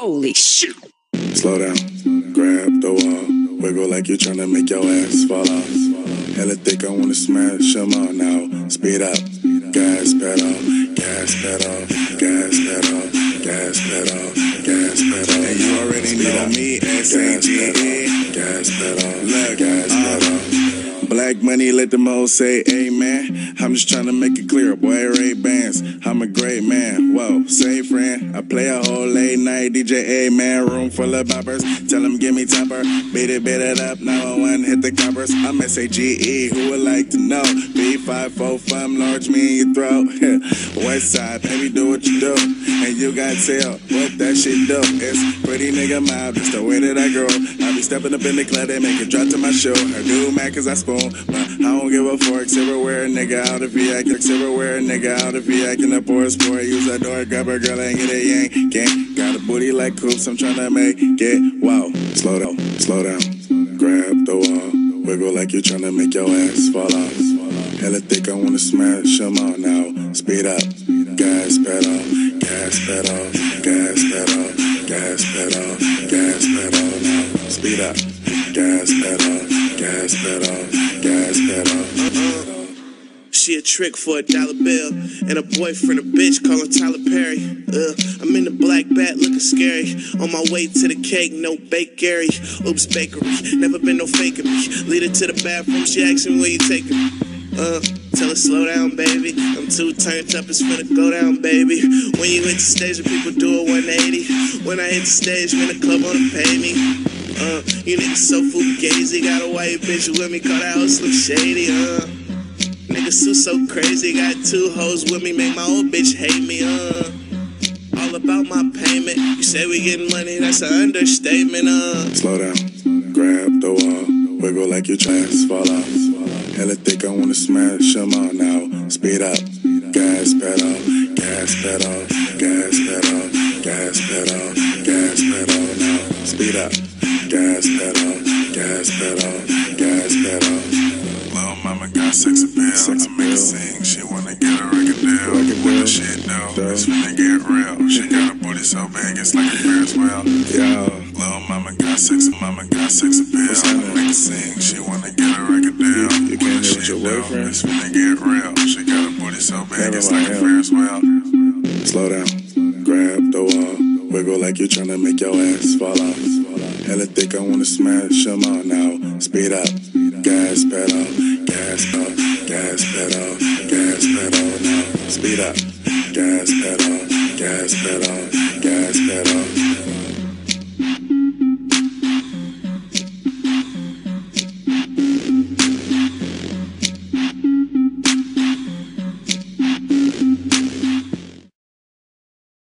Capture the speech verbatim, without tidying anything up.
Holy shit. Slow down, grab the wall, wiggle like you're trying to make your ass fall off. Hella thick, I wanna smash them all now. Speed up, gas pedal, gas pedal, gas pedal, gas pedal, gas pedal. And you already know me, S A G E. Gas pedal, look, gas pedal. Black money, let them all say amen. I'm just trying to make it clear, boy, Ray Bans. I'm a great man, whoa, say friend. I play a whole late night D J, amen. Room full of boppers, tell them give me topper. Beat it, beat it up, nine one one, hit the coppers. I'm S A G E, who would like to know? B five four five, large me in your throat. West side, baby, do what you do. And you got tell what that shit do. It's pretty nigga mob, just the way that I grow. I be stepping up in the club, they make it drop to my show. I do mad cause I spoon. But I don't give a fork, silverware, nigga out if he acting silverware, nigga out if he acting up or a sport. Use a door, grab a girl and get a yank. Gang, got a booty like coops, I'm tryna make it. Wow, slow down, slow down, grab the wall, wiggle like you're tryna make your ass fall off. Hella thick, I wanna smash them all now. Speed up, gas pedal, gas pedal, gas pedal, gas pedal, gas pedal now. Speed up, gas pedal, gas pedal, gas pedal. Uh-uh. She a trick for a dollar bill, and a boyfriend a bitch calling Tyler Perry. Uh, I'm in the black bat looking scary. On my way to the cake, no bakery. Oops, bakery, never been no faking me. Lead her to the bathroom, she asking where you taking me. Uh, tell her slow down, baby. I'm too turned up, it's finna go down, baby. When you hit the stage, the people do a one eighty. When I hit the stage, man, the club wanna pay me. Uh, you niggas so fugazi. Got a white bitch with me, call that hoe Slim Shady. Uh, niggas too so crazy. Got two hoes with me, make my old bitch hate me. Uh, all about my payment. You say we getting money, that's an understatement. Uh, slow down, grab the wall, wiggle like your ass fall off. Hella thick, I wanna smash them all now. Speed up, gas pedal, gas pedal, gas pedal, gas pedal, gas pedal now. Speed up, gas pedal, gas pedal, gas pedal. Little mama got sex appeal, sex appeal. Make her sing, she wanna get a record deal. What the shit do, it's finna get real. She got a booty so big, it's like a Ferris wheel. Yo, little mama got sex, mama got sex appeal. Make her sing, she wanna get a record deal. You can't live with your boyfriend, it's finna get real. She got a booty so big, it's like a Ferris wheel. Slow down, grab the wall, wiggle like you're tryna make your ass fall off. Hella thick, I wanna smash them all now. Speed up, gas pedal, gas pedal, gas pedal, gas pedal now. Speed up, gas pedal, gas pedal, gas pedal.